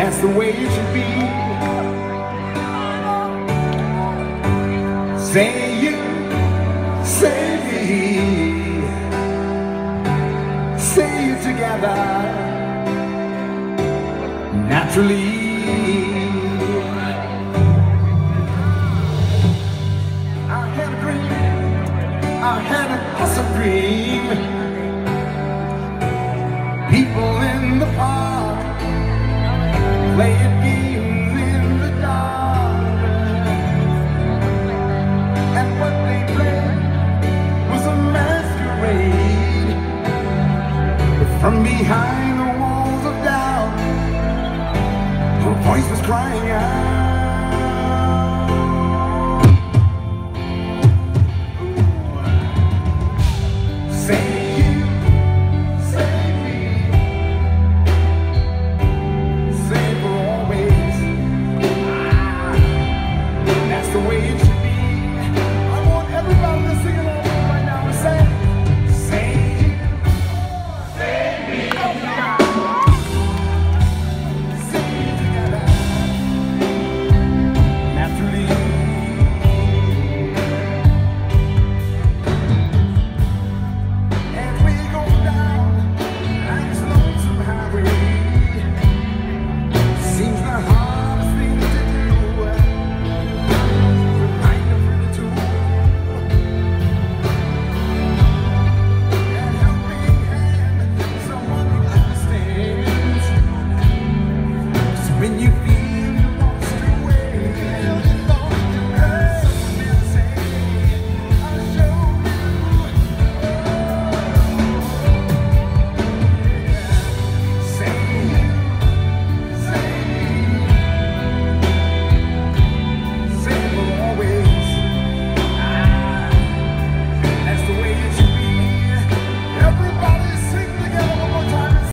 that's the way it should be. Say you, say me, say it together, naturally. I had a dream, I had an awesome dream. People in the park playing games in the dark, and what they played was a masquerade. But from behind the walls of doubt, her voice was crying out. That's the way it